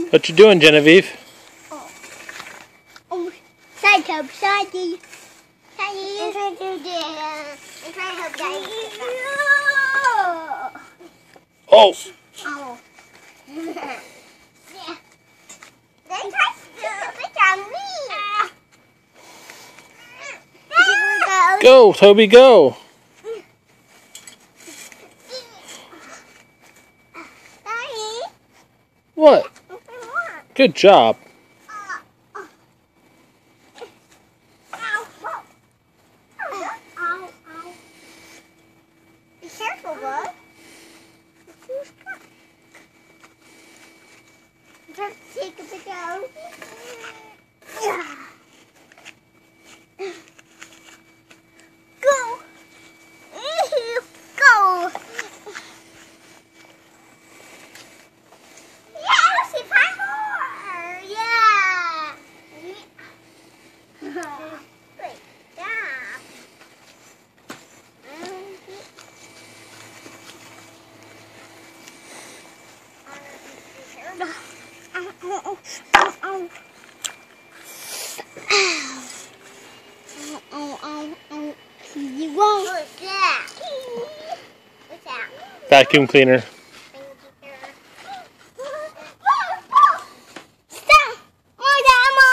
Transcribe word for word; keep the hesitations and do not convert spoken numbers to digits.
What you doing, Genevieve? Oh. Oh, side tub, side D. Side D. I'm trying to do this. I'm trying to help Daddy. Oh! Oh. Yeah. They tried to do a picture on me. Go, Toby, go! Daddy. What? Good job. Be careful, bud. Just take a picture. Go. Go. Yeah, see five more. Yeah. Great job. You won't. What's that? What's that? Vacuum cleaner.